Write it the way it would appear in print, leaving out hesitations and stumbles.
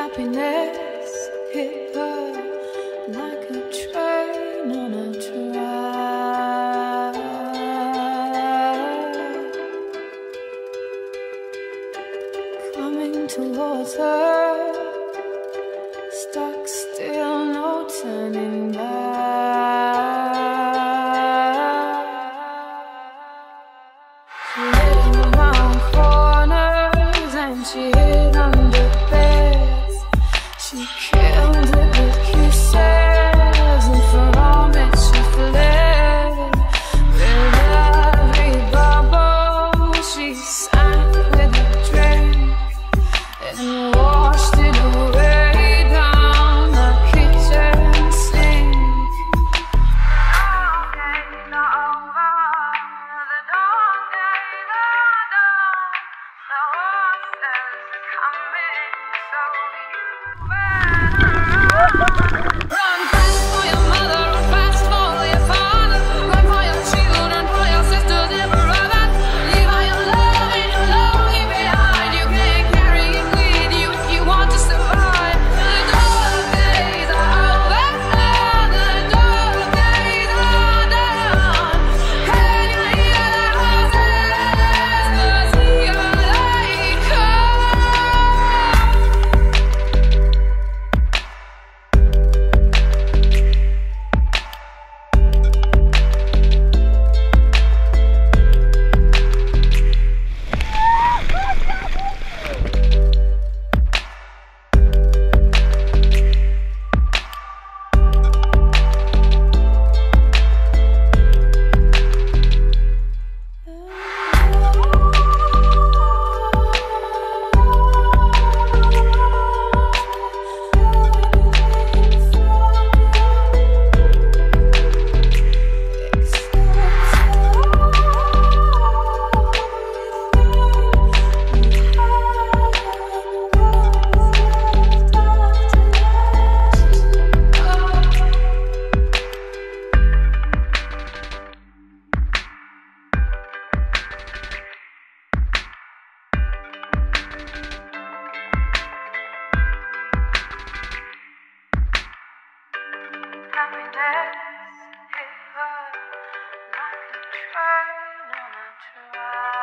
Happiness hit her like a train on a track. Coming towards her, stuck still, no turning back. She hid around corners and she hid under beds. She killed it with kisses, and from it she fled. With every bubble she sank with a drink and washed it away down the kitchen sink. The dark days are done, the horses are coming, so you run fast for your mother, run fast for your father, run for your children, for your sisters and brothers. Leave all your love and your lonely behind. You can't carry it with you if you want to survive. The dark days are over, the dark days are done. Can you hear the horses as they come? Happiness hit her like a train on a track.